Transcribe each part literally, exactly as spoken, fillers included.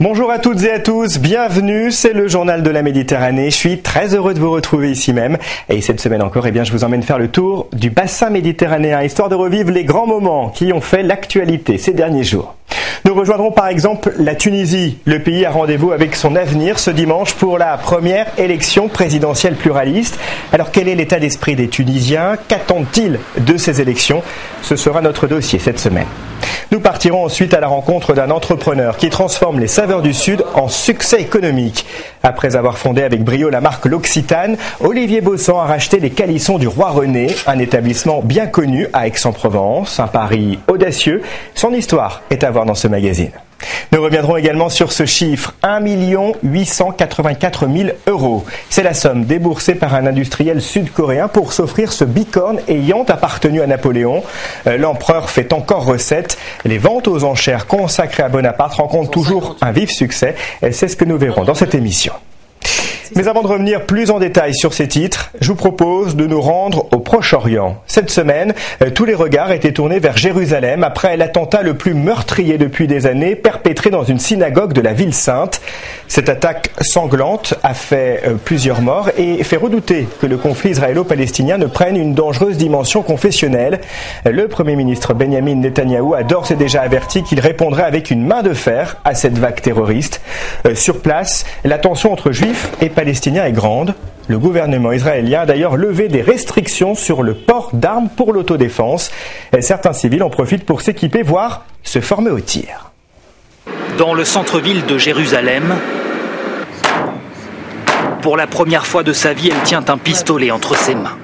Bonjour à toutes et à tous, bienvenue, c'est le journal de la Méditerranée. Je suis très heureux de vous retrouver ici même. Et cette semaine encore, eh bien, je vous emmène faire le tour du bassin méditerranéen, histoire de revivre les grands moments qui ont fait l'actualité ces derniers jours. Nous rejoindrons par exemple la Tunisie. Le pays a rendez-vous avec son avenir ce dimanche pour la première élection présidentielle pluraliste. Alors quel est l'état d'esprit des Tunisiens? Qu'attendent-ils de ces élections? Ce sera notre dossier cette semaine. Nous partirons ensuite à la rencontre d'un entrepreneur qui transforme les saveurs du Sud en succès économique. Après avoir fondé avec brio la marque L'Occitane, Olivier Bossan a racheté les Calissons du Roi René, un établissement bien connu à Aix-en-Provence. Un pari audacieux. Son histoire est à voir dans ce magazine. Nous reviendrons également sur ce chiffre, un million huit cent quatre-vingt-quatre mille euros. C'est la somme déboursée par un industriel sud-coréen pour s'offrir ce bicorne ayant appartenu à Napoléon. L'empereur fait encore recette. Les ventes aux enchères consacrées à Bonaparte rencontrent toujours un vif succès. C'est ce que nous verrons dans cette émission. Mais avant de revenir plus en détail sur ces titres, je vous propose de nous rendre au Proche-Orient. Cette semaine, tous les regards étaient tournés vers Jérusalem après l'attentat le plus meurtrier depuis des années perpétré dans une synagogue de la ville sainte. Cette attaque sanglante a fait plusieurs morts et fait redouter que le conflit israélo-palestinien ne prenne une dangereuse dimension confessionnelle. Le Premier ministre Benjamin Netanyahou a d'ores et déjà averti qu'il répondrait avec une main de fer à cette vague terroriste. Sur place, la tension entre juifs et palestinien est grande. Le gouvernement israélien a d'ailleurs levé des restrictions sur le port d'armes pour l'autodéfense. Certains civils en profitent pour s'équiper, voire se former au tir. Dans le centre-ville de Jérusalem, pour la première fois de sa vie, elle tient un pistolet entre ses mains.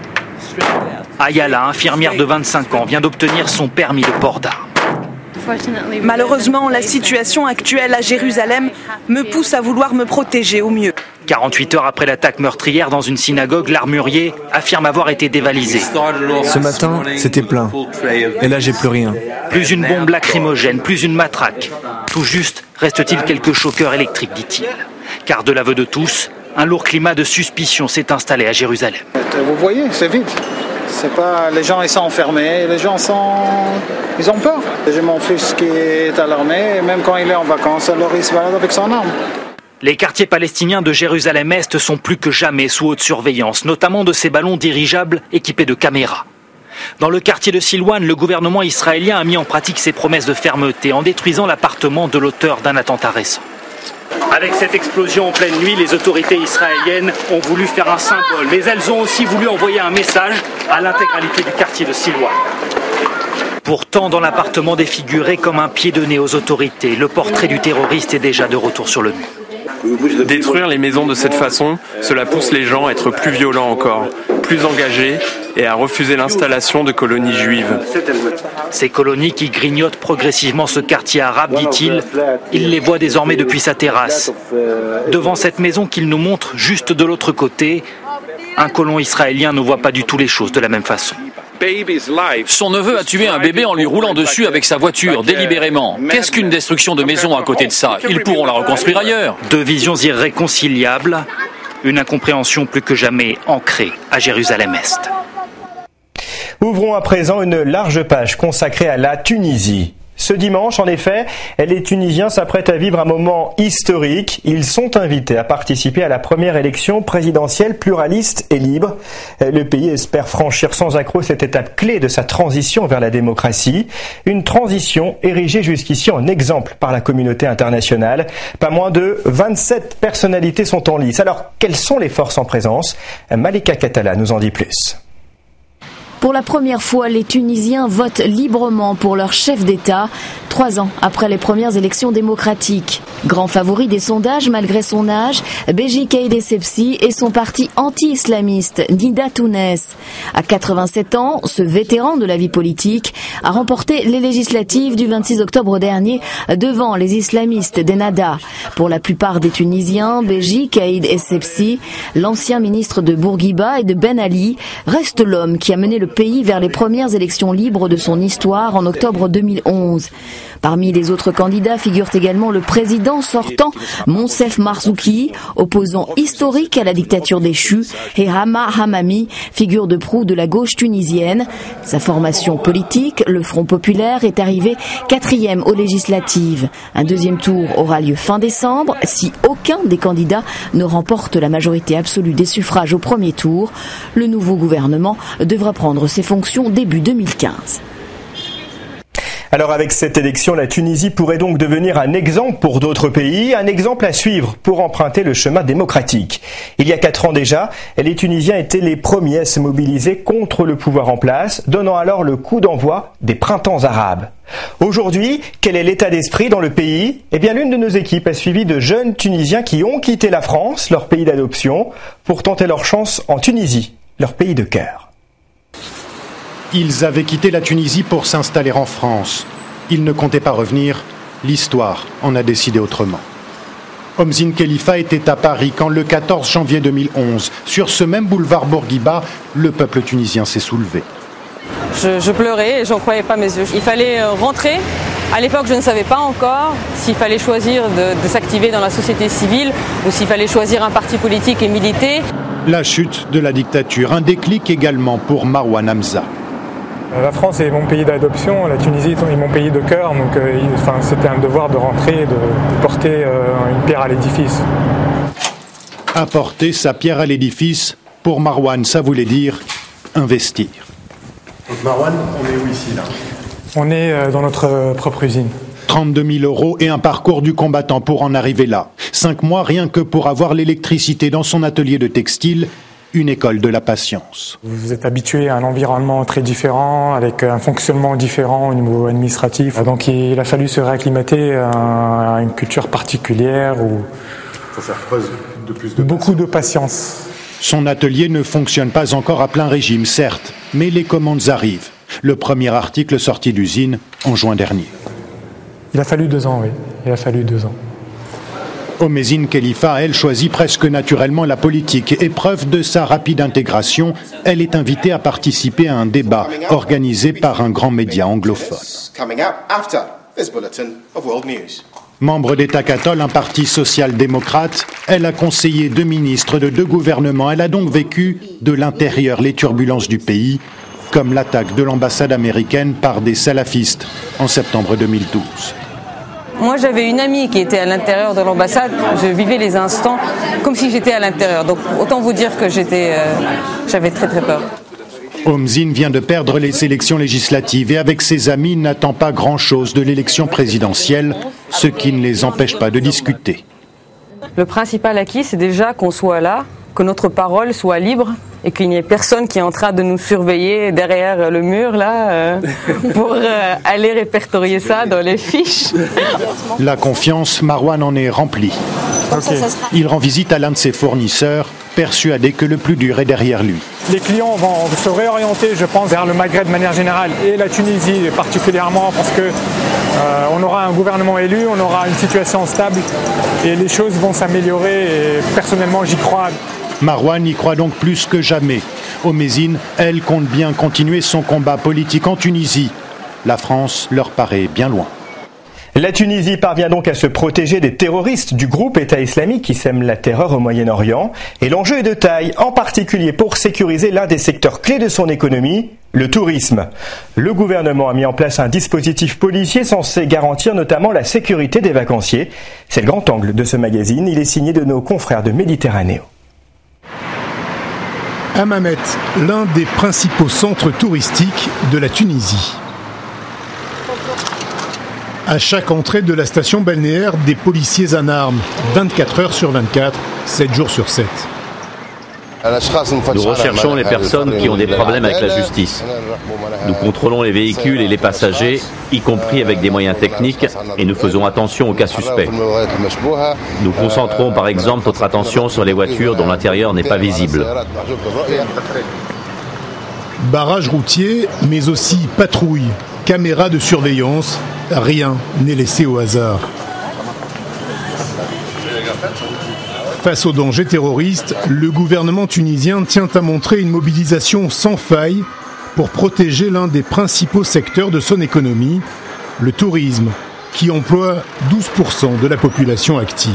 Ayala, infirmière de vingt-cinq ans, vient d'obtenir son permis de port d'armes. Malheureusement, la situation actuelle à Jérusalem me pousse à vouloir me protéger au mieux. quarante-huit heures après l'attaque meurtrière dans une synagogue, l'armurier affirme avoir été dévalisé. Ce matin, c'était plein. Et là, j'ai plus rien. Plus une bombe lacrymogène, plus une matraque. Tout juste reste-t-il quelques choqueurs électriques, dit-il. Car de l'aveu de tous, un lourd climat de suspicion s'est installé à Jérusalem. Vous voyez, c'est vide. C'est pas, les gens ils sont enfermés, les gens sont, ils ont peur. J'ai mon fils qui est à l'armée, et même quand il est en vacances, alors il se balade avec son arme. Les quartiers palestiniens de Jérusalem-Est sont plus que jamais sous haute surveillance, notamment de ces ballons dirigeables équipés de caméras. Dans le quartier de Silouane, le gouvernement israélien a mis en pratique ses promesses de fermeté en détruisant l'appartement de l'auteur d'un attentat récent. Avec cette explosion en pleine nuit, les autorités israéliennes ont voulu faire un symbole, mais elles ont aussi voulu envoyer un message à l'intégralité du quartier de Silouane. Pourtant, dans l'appartement défiguré comme un pied de nez aux autorités, le portrait du terroriste est déjà de retour sur le mur. Détruire les maisons de cette façon, cela pousse les gens à être plus violents encore, plus engagés et à refuser l'installation de colonies juives. Ces colonies qui grignotent progressivement ce quartier arabe, dit-il, il les voit désormais depuis sa terrasse. Devant cette maison qu'il nous montre juste de l'autre côté, un colon israélien ne voit pas du tout les choses de la même façon. Son neveu a tué un bébé en lui roulant dessus avec sa voiture, délibérément. Qu'est-ce qu'une destruction de maison à côté de ça? Ils pourront la reconstruire ailleurs. Deux visions irréconciliables, une incompréhension plus que jamais ancrée à Jérusalem-Est. Ouvrons à présent une large page consacrée à la Tunisie. Ce dimanche, en effet, les Tunisiens s'apprêtent à vivre un moment historique. Ils sont invités à participer à la première élection présidentielle pluraliste et libre. Le pays espère franchir sans accroc cette étape clé de sa transition vers la démocratie. Une transition érigée jusqu'ici en exemple par la communauté internationale. Pas moins de vingt-sept personnalités sont en lice. Alors, quelles sont les forces en présence? Malika Katala nous en dit plus. Pour la première fois, les Tunisiens votent librement pour leur chef d'État, trois ans après les premières élections démocratiques. Grand favori des sondages malgré son âge, Beji Caïd Essebsi et son parti anti-islamiste Nida Tounes. À quatre-vingt-sept ans, ce vétéran de la vie politique a remporté les législatives du vingt-six octobre dernier devant les islamistes d'Ennahda. Pour la plupart des Tunisiens, Beji Caïd Essebsi, l'ancien ministre de Bourguiba et de Ben Ali, reste l'homme qui a mené le pays vers les premières élections libres de son histoire en octobre deux mille onze. Parmi les autres candidats figure également le président sortant, Monsef Marzouki, opposant historique à la dictature déchue, et Hama Hamami, figure de proue de la gauche tunisienne. Sa formation politique, le Front populaire, est arrivé quatrième aux législatives. Un deuxième tour aura lieu fin décembre si aucun des candidats ne remporte la majorité absolue des suffrages au premier tour. Le nouveau gouvernement devra prendre ses fonctions début deux mille quinze. Alors avec cette élection, la Tunisie pourrait donc devenir un exemple pour d'autres pays, un exemple à suivre pour emprunter le chemin démocratique. Il y a quatre ans déjà, les Tunisiens étaient les premiers à se mobiliser contre le pouvoir en place, donnant alors le coup d'envoi des printemps arabes. Aujourd'hui, quel est l'état d'esprit dans le pays ? Eh bien, l'une de nos équipes a suivi de jeunes Tunisiens qui ont quitté la France, leur pays d'adoption, pour tenter leur chance en Tunisie, leur pays de cœur. Ils avaient quitté la Tunisie pour s'installer en France. Ils ne comptaient pas revenir. L'histoire en a décidé autrement. Omzine Khelifa était à Paris quand le quatorze janvier deux mille onze, sur ce même boulevard Bourguiba, le peuple tunisien s'est soulevé. Je, je pleurais et je n'en croyais pas mes yeux. Il fallait rentrer. À l'époque, je ne savais pas encore s'il fallait choisir de, de s'activer dans la société civile ou s'il fallait choisir un parti politique et militer. La chute de la dictature, un déclic également pour Marwan Hamza. La France est mon pays d'adoption, la Tunisie est mon pays de cœur, donc euh, enfin, c'était un devoir de rentrer et de, de porter euh, une pierre à l'édifice. Apporter sa pierre à l'édifice, pour Marwan, ça voulait dire investir. Donc Marwan, on est où ici là ? On est euh, dans notre propre usine. trente-deux mille euros et un parcours du combattant pour en arriver là. Cinq mois rien que pour avoir l'électricité dans son atelier de textile. Une école de la patience. Vous êtes habitué à un environnement très différent, avec un fonctionnement différent au niveau administratif. Donc il a fallu se réacclimater à une culture particulière. Où il faut faire preuve de plus de beaucoup patience. de patience. Son atelier ne fonctionne pas encore à plein régime, certes, mais les commandes arrivent. Le premier article sorti d'usine en juin dernier. Il a fallu deux ans, oui. Il a fallu deux ans. Omzine Khelifa, elle, choisit presque naturellement la politique. Épreuve de sa rapide intégration, elle est invitée à participer à un débat organisé par un grand média anglophone. Membre d'État catholique, un parti social-démocrate, elle a conseillé deux ministres de deux gouvernements. Elle a donc vécu de l'intérieur les turbulences du pays, comme l'attaque de l'ambassade américaine par des salafistes en septembre deux mille douze. Moi, j'avais une amie qui était à l'intérieur de l'ambassade. Je vivais les instants comme si j'étais à l'intérieur. Donc, autant vous dire que j'étais, euh, j'avais très très peur. Omzine vient de perdre les élections législatives et avec ses amis n'attend pas grand-chose de l'élection présidentielle, ce qui ne les empêche pas de discuter. Le principal acquis, c'est déjà qu'on soit là, que notre parole soit libre et qu'il n'y ait personne qui est en train de nous surveiller derrière le mur là euh, pour euh, aller répertorier ça dans les fiches. La confiance, Marwan en est remplie. Okay. Il rend visite à l'un de ses fournisseurs, persuadé que le plus dur est derrière lui. Les clients vont se réorienter, je pense, vers le Maghreb de manière générale et la Tunisie particulièrement parce que euh, on aura un gouvernement élu, on aura une situation stable et les choses vont s'améliorer et personnellement j'y crois. Marwan y croit donc plus que jamais. Omzine, elle, compte bien continuer son combat politique en Tunisie. La France leur paraît bien loin. La Tunisie parvient donc à se protéger des terroristes du groupe État islamique qui sème la terreur au Moyen-Orient. Et l'enjeu est de taille, en particulier pour sécuriser l'un des secteurs clés de son économie, le tourisme. Le gouvernement a mis en place un dispositif policier censé garantir notamment la sécurité des vacanciers. C'est le grand angle de ce magazine. Il est signé de nos confrères de Méditerranéo. Hammamet, l'un des principaux centres touristiques de la Tunisie. À chaque entrée de la station balnéaire, des policiers en armes, vingt-quatre heures sur vingt-quatre, sept jours sur sept. Nous recherchons les personnes qui ont des problèmes avec la justice. Nous contrôlons les véhicules et les passagers, y compris avec des moyens techniques, et nous faisons attention aux cas suspects. Nous concentrons par exemple notre attention sur les voitures dont l'intérieur n'est pas visible. Barrage routier, mais aussi patrouille, caméras de surveillance, rien n'est laissé au hasard. Face au danger terroriste, le gouvernement tunisien tient à montrer une mobilisation sans faille pour protéger l'un des principaux secteurs de son économie, le tourisme. qui emploie douze pour cent de la population active.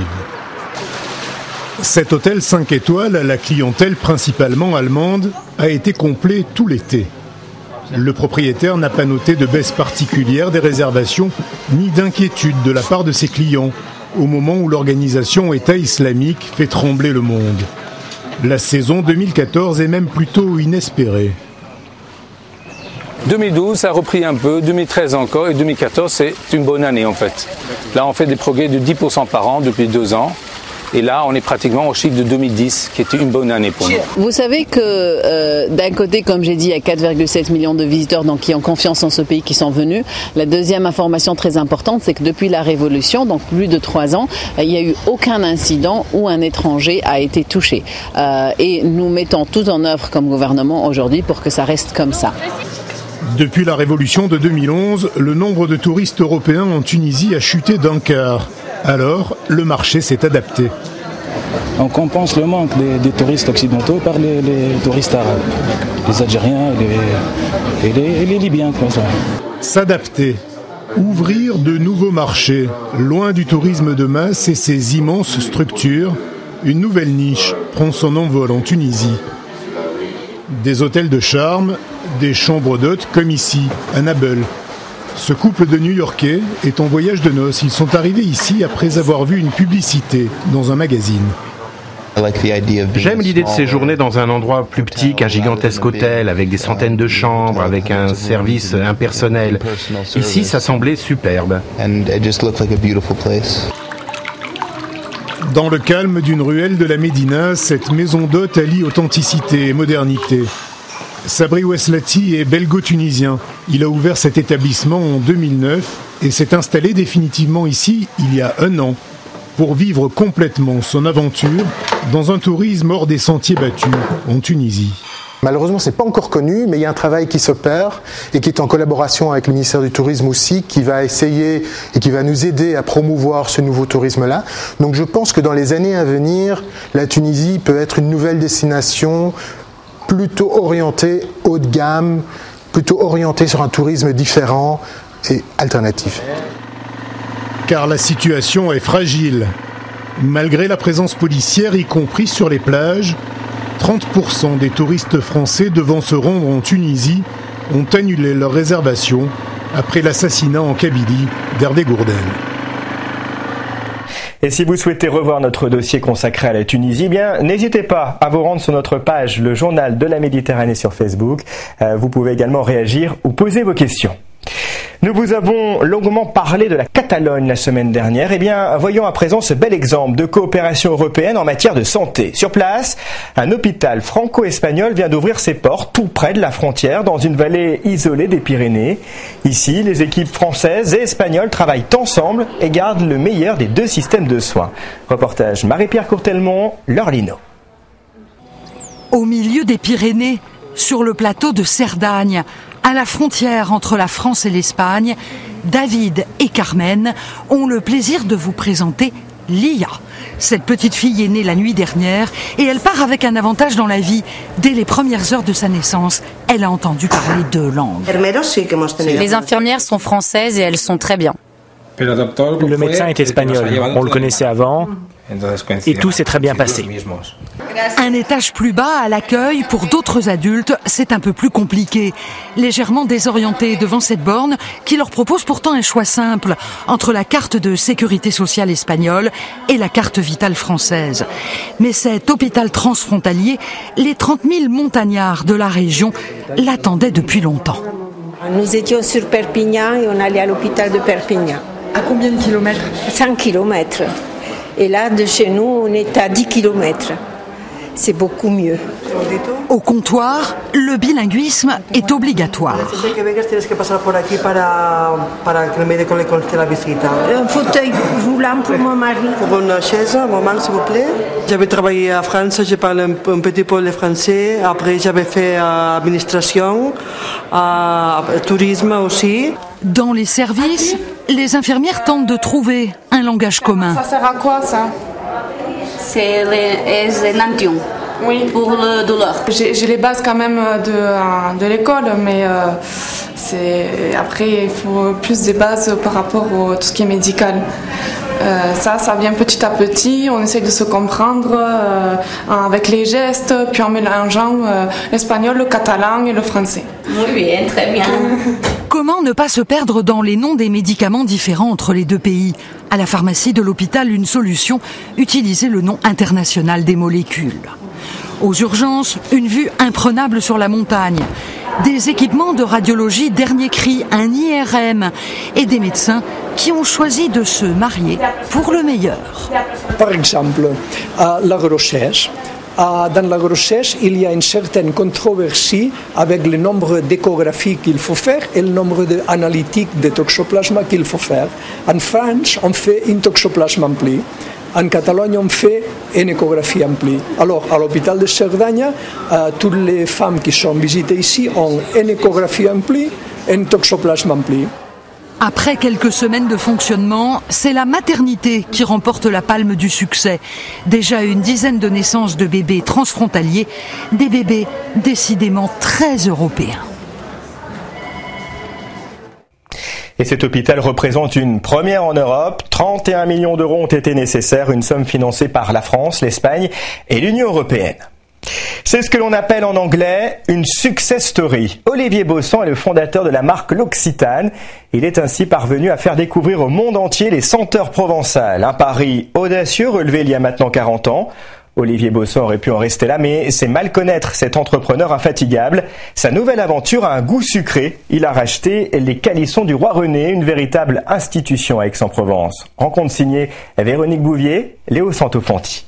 Cet hôtel cinq étoiles à la clientèle principalement allemande a été complet tout l'été. Le propriétaire n'a pas noté de baisse particulière des réservations ni d'inquiétude de la part de ses clients au moment où l'organisation État islamique fait trembler le monde. La saison deux mille quatorze est même plutôt inespérée. deux mille douze, ça a repris un peu, deux mille treize encore, et deux mille quatorze, c'est une bonne année en fait. Là, on fait des progrès de dix pour cent par an depuis deux ans. Et là, on est pratiquement au chiffre de deux mille dix, qui était une bonne année pour nous. Vous savez que euh, d'un côté, comme j'ai dit, il y a quatre virgule sept millions de visiteurs donc, qui ont confiance en ce pays qui sont venus. La deuxième information très importante, c'est que depuis la Révolution, donc plus de trois ans, il n'y a eu aucun incident où un étranger a été touché. Euh, et nous mettons tout en œuvre comme gouvernement aujourd'hui pour que ça reste comme ça. Depuis la Révolution de deux mille onze, le nombre de touristes européens en Tunisie a chuté d'un quart. Alors, le marché s'est adapté. On compense le manque des, des touristes occidentaux par les, les touristes arabes, les Algériens et les, et les, et les Libyens. Quoi, ça. S'adapter, ouvrir de nouveaux marchés, loin du tourisme de masse et ses immenses structures, une nouvelle niche prend son envol en Tunisie. Des hôtels de charme, des chambres d'hôtes comme ici, à Nabeul. Ce couple de New-Yorkais est en voyage de noces. Ils sont arrivés ici après avoir vu une publicité dans un magazine. J'aime l'idée de séjourner dans un endroit plus petit qu'un gigantesque hôtel, avec des centaines de chambres, avec un service impersonnel. Ici, ça semblait superbe. Dans le calme d'une ruelle de la Médina, cette maison d'hôte allie authenticité et modernité. Sabri Oueslati est belgo-tunisien. Il a ouvert cet établissement en deux mille neuf et s'est installé définitivement ici il y a un an pour vivre complètement son aventure dans un tourisme hors des sentiers battus en Tunisie. Malheureusement, ce n'est pas encore connu, mais il y a un travail qui s'opère et qui est en collaboration avec le ministère du Tourisme aussi, qui va essayer et qui va nous aider à promouvoir ce nouveau tourisme-là. Donc je pense que dans les années à venir, la Tunisie peut être une nouvelle destination plutôt orienté haut de gamme, plutôt orienté sur un tourisme différent et alternatif. Car la situation est fragile. Malgré la présence policière, y compris sur les plages, trente pour cent des touristes français devant se rendre en Tunisie ont annulé leur réservation après l'assassinat en Kabylie d'Hervé Gourdel. Et si vous souhaitez revoir notre dossier consacré à la Tunisie, eh bien, n'hésitez pas à vous rendre sur notre page Le Journal de la Méditerranée sur Facebook. Euh, vous pouvez également réagir ou poser vos questions. Nous vous avons longuement parlé de la Catalogne la semaine dernière. Eh bien, voyons à présent ce bel exemple de coopération européenne en matière de santé. Sur place, un hôpital franco-espagnol vient d'ouvrir ses portes tout près de la frontière, dans une vallée isolée des Pyrénées. Ici, les équipes françaises et espagnoles travaillent ensemble et gardent le meilleur des deux systèmes de soins. Reportage Marie-Pierre Courtelmont, Lorlino. Au milieu des Pyrénées, sur le plateau de Cerdagne, à la frontière entre la France et l'Espagne, David et Carmen ont le plaisir de vous présenter Lia. Cette petite fille est née la nuit dernière et elle part avec un avantage dans la vie. Dès les premières heures de sa naissance, elle a entendu parler deux langues. Les infirmières sont françaises et elles sont très bien. Le médecin est espagnol, on le connaissait avant et tout s'est très bien passé. Un étage plus bas, à l'accueil, pour d'autres adultes, c'est un peu plus compliqué. Légèrement désorientés devant cette borne qui leur propose pourtant un choix simple entre la carte de sécurité sociale espagnole et la carte vitale française. Mais cet hôpital transfrontalier, les trente mille montagnards de la région l'attendaient depuis longtemps. Nous étions sur Perpignan et on allait à l'hôpital de Perpignan. À combien de kilomètres ? cinq kilomètres. Et là, de chez nous, on est à dix kilomètres. C'est beaucoup mieux. Au comptoir, le bilinguisme est obligatoire. Un fauteuil roulant pour mon mari. Pour une chaise, un moment, s'il vous plaît. J'avais travaillé à France, j'ai parlé un, un petit peu le français. Après, j'avais fait euh, administration, euh, tourisme aussi. Dans les services, les infirmières tentent de trouver un langage commun. Ça sert à quoi, ça ? C'est les nantions. Oui. Pour le douleur. J'ai, j'ai les bases quand même de, de l'école, mais euh, C'est... Après, il faut plus de bases par rapport à tout ce qui est médical. Euh, ça, ça vient petit à petit, on essaie de se comprendre euh, avec les gestes, puis en mélangeant euh, l'espagnol, le catalan et le français. Muy bien, très bien. Comment ne pas se perdre dans les noms des médicaments différents entre les deux pays ? À la pharmacie de l'hôpital, une solution, utiliser le nom international des molécules. Aux urgences, une vue imprenable sur la montagne. Des équipements de radiologie dernier cri, un I R M et des médecins qui ont choisi de se marier pour le meilleur. Par exemple, à la recherche, dans la recherche, il y a une certaine controversie avec le nombre d'échographies qu'il faut faire et le nombre d'analytiques de toxoplasma qu'il faut faire. En France, on fait une toxoplasme ampli. En Catalogne, on fait une échographie amplie. Alors, à l'hôpital de Cerdanya, euh, toutes les femmes qui sont visitées ici ont une échographie amplie et une toxoplasme ampli. Après quelques semaines de fonctionnement, c'est la maternité qui remporte la palme du succès. Déjà une dizaine de naissances de bébés transfrontaliers, des bébés décidément très européens. Et cet hôpital représente une première en Europe. trente et un millions d'euros ont été nécessaires, une somme financée par la France, l'Espagne et l'Union européenne. C'est ce que l'on appelle en anglais une success story. Olivier Bossan est le fondateur de la marque L'Occitane. Il est ainsi parvenu à faire découvrir au monde entier les senteurs provençales. Un pari audacieux relevé il y a maintenant quarante ans. Olivier Bossan aurait pu en rester là, mais c'est mal connaître cet entrepreneur infatigable. Sa nouvelle aventure a un goût sucré. Il a racheté les Calissons du Roi René, une véritable institution à Aix-en-Provence. Rencontre signée Véronique Bouvier, Léo Santofanti.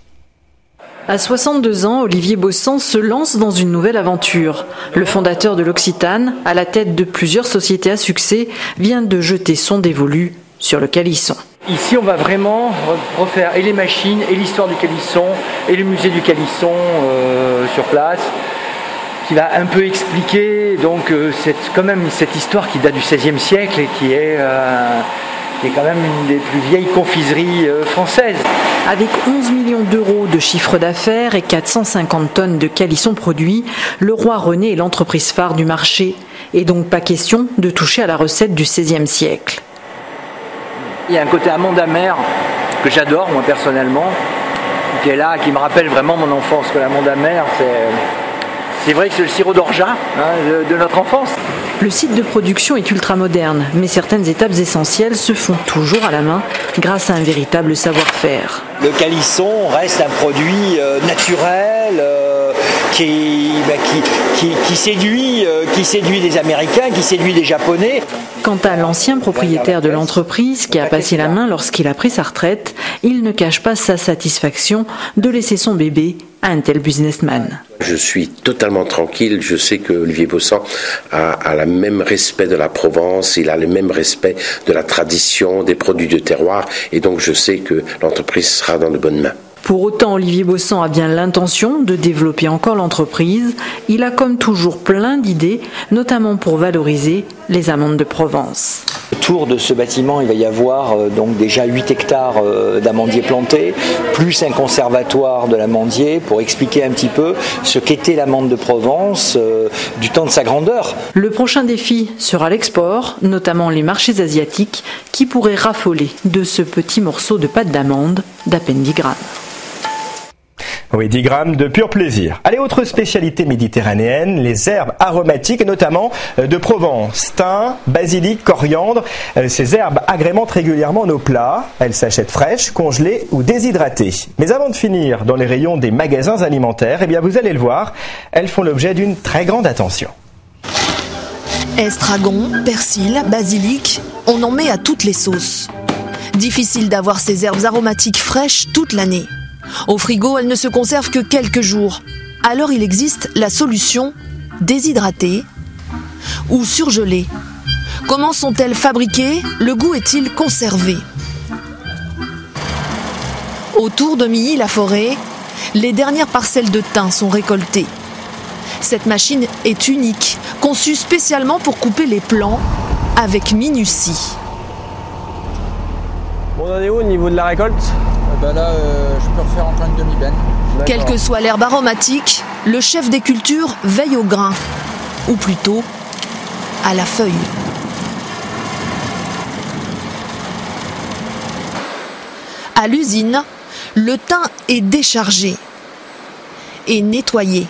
À soixante-deux ans, Olivier Bossan se lance dans une nouvelle aventure. Le fondateur de l'Occitane, à la tête de plusieurs sociétés à succès, vient de jeter son dévolu sur le Calisson. Ici, on va vraiment refaire et les machines, et l'histoire du Calisson, et le musée du Calisson euh, sur place, qui va un peu expliquer donc euh, cette, quand même cette histoire qui date du seizième siècle et qui est, euh, qui est quand même une des plus vieilles confiseries euh, françaises. Avec onze millions d'euros de chiffre d'affaires et quatre cent cinquante tonnes de Calisson produits, le Roi René est l'entreprise phare du marché. Et donc pas question de toucher à la recette du seizième siècle. Il y a un côté amande amère que j'adore moi personnellement, qui est là, qui me rappelle vraiment mon enfance. Que l'amande amère, c'est, c'est vrai que c'est le sirop d'orgeat hein, de, de notre enfance. Le site de production est ultra moderne, mais certaines étapes essentielles se font toujours à la main grâce à un véritable savoir-faire. Le Calisson reste un produit euh, naturel euh, qui, bah, qui, qui, qui, séduit, euh, qui séduit les Américains, qui séduit les Japonais. Quant à l'ancien propriétaire de l'entreprise qui a passé la main lorsqu'il a pris sa retraite, il ne cache pas sa satisfaction de laisser son bébé à un tel businessman. Je suis totalement tranquille, je sais que Olivier Bossan a, a le même respect de la Provence, il a le même respect de la tradition, des produits de terroir, et donc je sais que l'entreprise sera dans de bonnes mains. Pour autant, Olivier Bossan a bien l'intention de développer encore l'entreprise. Il a comme toujours plein d'idées, notamment pour valoriser les amandes de Provence. Autour de ce bâtiment, il va y avoir euh, donc déjà huit hectares euh, d'amandiers plantés, plus un conservatoire de l'amandier pour expliquer un petit peu ce qu'était l'amande de Provence euh, du temps de sa grandeur. Le prochain défi sera l'export, notamment les marchés asiatiques qui pourraient raffoler de ce petit morceau de pâte d'amande d'à peine dix grammes. Oui, dix grammes de pur plaisir. Allez, autre spécialité méditerranéenne, les herbes aromatiques, notamment de Provence. Thym, basilic, coriandre, ces herbes agrémentent régulièrement nos plats. Elles s'achètent fraîches, congelées ou déshydratées. Mais avant de finir dans les rayons des magasins alimentaires, eh bien vous allez le voir, elles font l'objet d'une très grande attention. Estragon, persil, basilic, on en met à toutes les sauces. Difficile d'avoir ces herbes aromatiques fraîches toute l'année. Au frigo, elles ne se conservent que quelques jours. Alors il existe la solution déshydratée ou surgelée. Comment sont-elles fabriquées? Le goût est-il conservé? Autour de Milly-la-Forêt, les dernières parcelles de thym sont récoltées. Cette machine est unique, conçue spécialement pour couper les plants avec minutie. On en est où au niveau de la récolte? Ben là, euh, je peux refaire encore une demi-benne. Quelle que soit l'herbe aromatique, le chef des cultures veille au grain, ou plutôt à la feuille. À l'usine, le thym est déchargé et nettoyé.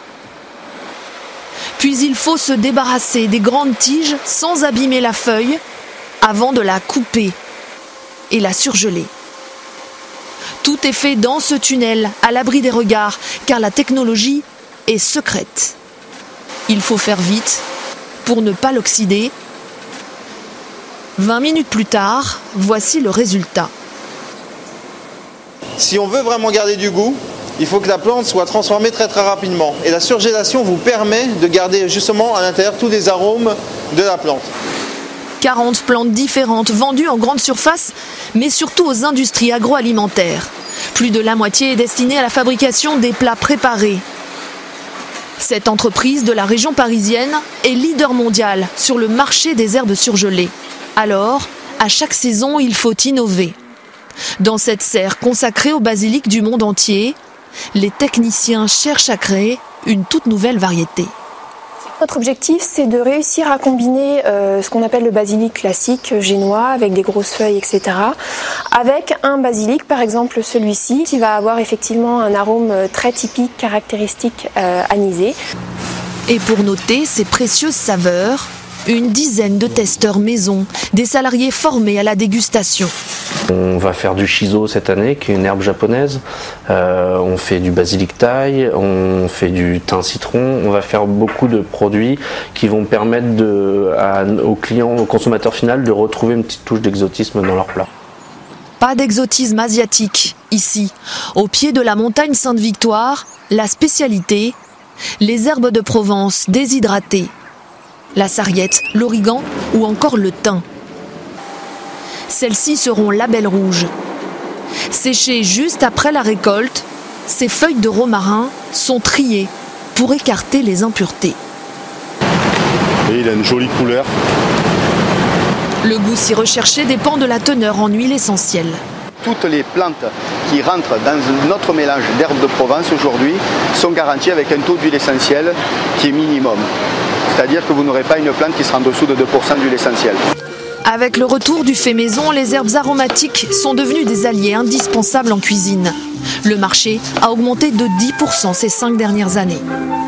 Puis il faut se débarrasser des grandes tiges sans abîmer la feuille avant de la couper et la surgeler. Tout est fait dans ce tunnel, à l'abri des regards, car la technologie est secrète. Il faut faire vite pour ne pas l'oxyder. vingt minutes plus tard, voici le résultat. Si on veut vraiment garder du goût, il faut que la plante soit transformée très très rapidement. Et la surgélation vous permet de garder justement à l'intérieur tous les arômes de la plante. quarante plantes différentes vendues en grande surface, mais surtout aux industries agroalimentaires. Plus de la moitié est destinée à la fabrication des plats préparés. Cette entreprise de la région parisienne est leader mondial sur le marché des herbes surgelées. Alors, à chaque saison, il faut innover. Dans cette serre consacrée au basilic du monde entier, les techniciens cherchent à créer une toute nouvelle variété. Notre objectif, c'est de réussir à combiner euh, ce qu'on appelle le basilic classique génois, avec des grosses feuilles, et cetera, avec un basilic, par exemple celui-ci, qui va avoir effectivement un arôme très typique, caractéristique, euh, anisé. Et pour noter ces précieuses saveurs, une dizaine de testeurs maison, des salariés formés à la dégustation. On va faire du shiso cette année, qui est une herbe japonaise. Euh, on fait du basilic thaï, on fait du thym citron. On va faire beaucoup de produits qui vont permettre de, à, aux clients, au consommateur final, de retrouver une petite touche d'exotisme dans leur plat. Pas d'exotisme asiatique ici. Au pied de la montagne Sainte-Victoire, la spécialité, les herbes de Provence déshydratées. La sarriette, l'origan ou encore le thym. Celles-ci seront label rouge. Séchées juste après la récolte, ces feuilles de romarin sont triées pour écarter les impuretés. Et il a une jolie couleur. Le goût si recherché dépend de la teneur en huile essentielle. Toutes les plantes qui rentrent dans notre mélange d'herbes de Provence aujourd'hui sont garanties avec un taux d'huile essentielle qui est minimum. C'est-à-dire que vous n'aurez pas une plante qui sera en dessous de deux pour cent d'huile essentielle. Avec le retour du fait maison, les herbes aromatiques sont devenues des alliés indispensables en cuisine. Le marché a augmenté de dix pour cent ces cinq dernières années.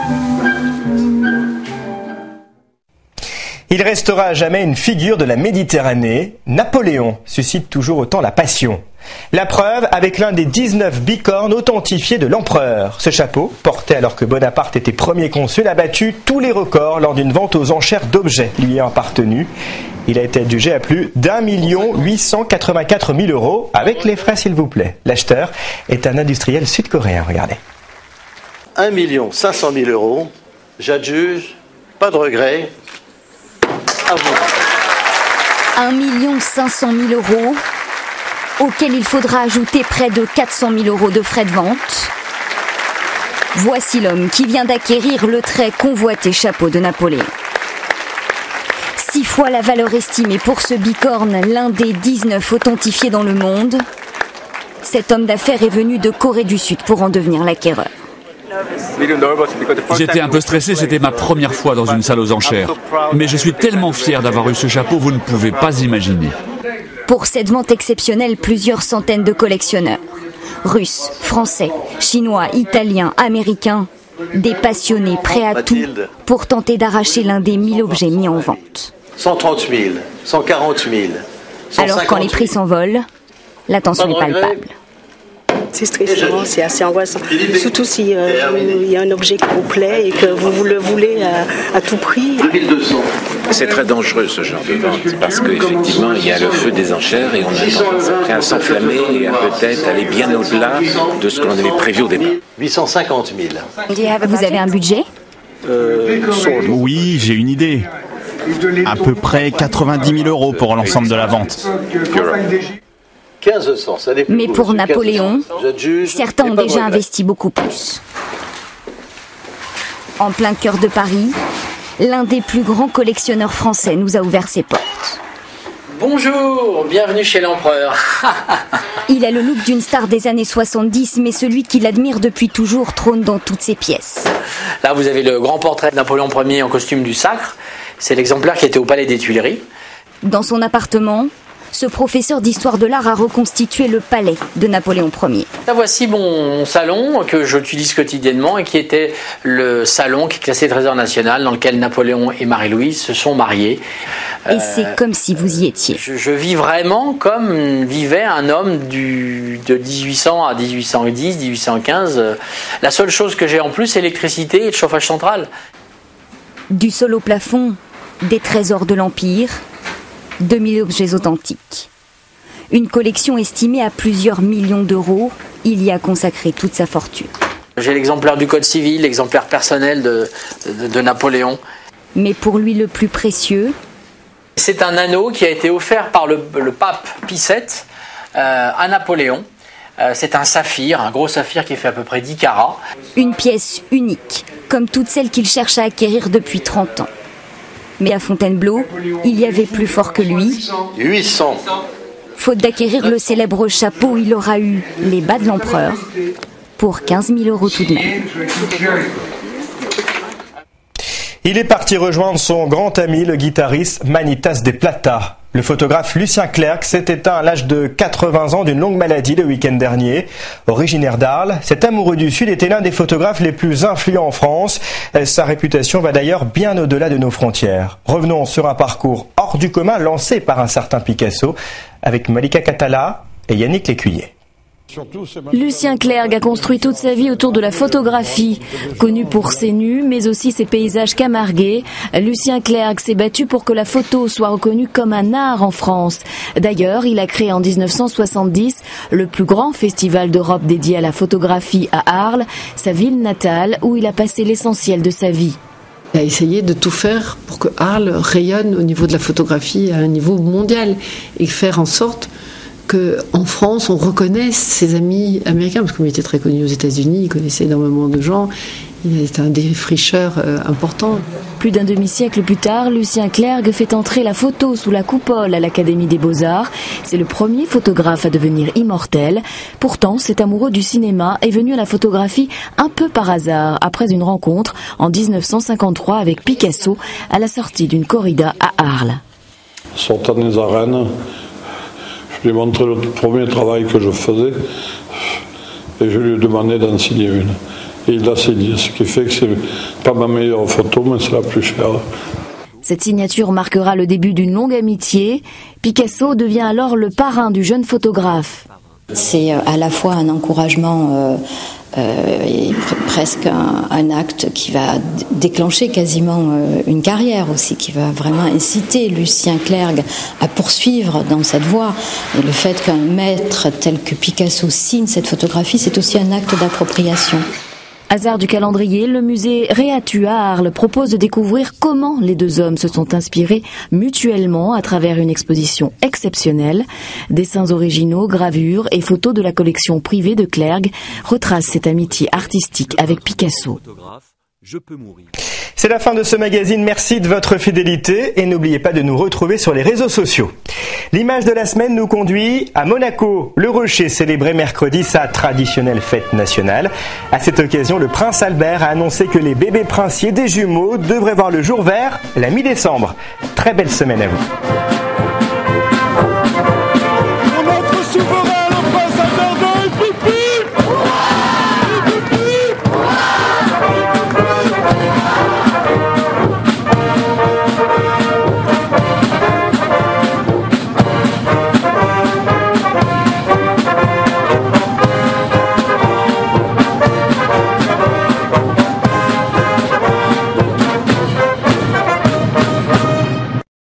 Il restera à jamais une figure de la Méditerranée. Napoléon suscite toujours autant la passion. La preuve avec l'un des dix-neuf bicornes authentifiés de l'empereur. Ce chapeau, porté alors que Bonaparte était premier consul, a battu tous les records lors d'une vente aux enchères d'objets lui ayant appartenu. Il a été adjugé à plus d'un million huit cent quatre-vingt-quatre mille euros, avec les frais s'il vous plaît. L'acheteur est un industriel sud-coréen, regardez. un million cinq cent mille euros, j'adjuge, pas de regret, à vous. un million cinq cent mille euros, auquel il faudra ajouter près de quatre cent mille euros de frais de vente. Voici l'homme qui vient d'acquérir le très convoité chapeau de Napoléon. Six fois la valeur estimée pour ce bicorne, l'un des dix-neuf authentifiés dans le monde. Cet homme d'affaires est venu de Corée du Sud pour en devenir l'acquéreur. J'étais un peu stressé, c'était ma première fois dans une salle aux enchères. Mais je suis tellement fier d'avoir eu ce chapeau, vous ne pouvez pas imaginer. Pour cette vente exceptionnelle, plusieurs centaines de collectionneurs. Russes, Français, Chinois, Italiens, Américains. Des passionnés prêts à tout pour tenter d'arracher l'un des mille objets mis en vente. cent trente mille, cent quarante mille. Alors quand les prix s'envolent, la tension est palpable. C'est stressant, c'est assez angoissant. Surtout s'il euh, y a un objet qui vous plaît et que vous le voulez à, à tout prix. C'est très dangereux ce genre de vente parce qu'effectivement il y a le feu des enchères et on a tendance après à s'enflammer et à peut-être aller bien au-delà de ce qu'on avait prévu au départ. huit cent cinquante mille. Vous avez un budget ? euh, Oui, j'ai une idée. À peu près quatre-vingt-dix mille euros pour l'ensemble de la vente. quinze cents, ça dépend. Mais pour Napoléon, certains ont déjà investi beaucoup plus. En plein cœur de Paris, l'un des plus grands collectionneurs français nous a ouvert ses portes. Bonjour, bienvenue chez l'empereur. Il a le look d'une star des années soixante-dix, mais celui qu'il admire depuis toujours trône dans toutes ses pièces. Là, vous avez le grand portrait de Napoléon Ier en costume du sacre. C'est l'exemplaire qui était au Palais des Tuileries. Dans son appartement, ce professeur d'histoire de l'art a reconstitué le palais de Napoléon Ier. Là, voici mon salon que j'utilise quotidiennement et qui était le salon qui est classé Trésor National dans lequel Napoléon et Marie-Louise se sont mariés. Et euh, c'est comme si vous y étiez. Je, je vis vraiment comme vivait un homme du, de dix-huit cents à dix-huit cent dix, dix-huit cent quinze. La seule chose que j'ai en plus, c'est l'électricité et le chauffage central. Du sol au plafond, des trésors de l'Empire, deux mille objets authentiques. Une collection estimée à plusieurs millions d'euros, il y a consacré toute sa fortune. J'ai l'exemplaire du Code civil, l'exemplaire personnel de, de, de Napoléon. Mais pour lui le plus précieux... C'est un anneau qui a été offert par le, le pape Pie sept euh, à Napoléon. Euh, c'est un saphir, un gros saphir qui fait à peu près dix carats. Une pièce unique, comme toutes celles qu'il cherche à acquérir depuis trente ans. Mais à Fontainebleau, il y avait plus fort que lui. huit cents. Faute d'acquérir le célèbre chapeau, il aura eu les bas de l'empereur pour quinze mille euros tout de même. Il est parti rejoindre son grand ami, le guitariste Manitas de Plata. Le photographe Lucien Clerc s'est éteint à l'âge de quatre-vingts ans d'une longue maladie le week-end dernier. Originaire d'Arles, cet amoureux du Sud était l'un des photographes les plus influents en France. Sa réputation va d'ailleurs bien au-delà de nos frontières. Revenons sur un parcours hors du commun lancé par un certain Picasso avec Malika Catala et Yannick Lécuyer. Lucien Clerc a construit toute sa vie autour de la photographie. Connu pour ses nus, mais aussi ses paysages camarguais, Lucien Clerc s'est battu pour que la photo soit reconnue comme un art en France. D'ailleurs, il a créé en dix-neuf cent soixante-dix le plus grand festival d'Europe dédié à la photographie à Arles, sa ville natale, où il a passé l'essentiel de sa vie. Il a essayé de tout faire pour que Arles rayonne au niveau de la photographie à un niveau mondial et faire en sorte qu'en France, on reconnaisse ses amis américains, parce qu'il était très connu aux États-Unis, il connaissait énormément de gens, il est un défricheur euh, important. Plus d'un demi-siècle plus tard, Lucien Clerc fait entrer la photo sous la coupole à l'Académie des Beaux-Arts. C'est le premier photographe à devenir immortel. Pourtant, cet amoureux du cinéma est venu à la photographie un peu par hasard, après une rencontre en dix-neuf cent cinquante-trois avec Picasso à la sortie d'une corrida à Arles. Sortant des arènes, je lui ai montré le premier travail que je faisais et je lui ai demandé d'en signer une. Et il l'a signé, ce qui fait que c'est pas ma meilleure photo, mais c'est la plus chère. Cette signature marquera le début d'une longue amitié. Picasso devient alors le parrain du jeune photographe. C'est à la fois un encouragement euh, euh, et presque un, un acte qui va déclencher quasiment euh, une carrière aussi, qui va vraiment inciter Lucien Clerc à poursuivre dans cette voie. Et le fait qu'un maître tel que Picasso signe cette photographie, c'est aussi un acte d'appropriation. Hasard du calendrier, le musée Réatu à Arles propose de découvrir comment les deux hommes se sont inspirés mutuellement à travers une exposition exceptionnelle. Dessins originaux, gravures et photos de la collection privée de Clerc retracent cette amitié artistique avec Picasso. C'est la fin de ce magazine, merci de votre fidélité et n'oubliez pas de nous retrouver sur les réseaux sociaux. L'image de la semaine nous conduit à Monaco. Le Rocher célébrait mercredi sa traditionnelle fête nationale. À cette occasion, le prince Albert a annoncé que les bébés princiers des jumeaux devraient voir le jour vers la mi-décembre. Très belle semaine à vous.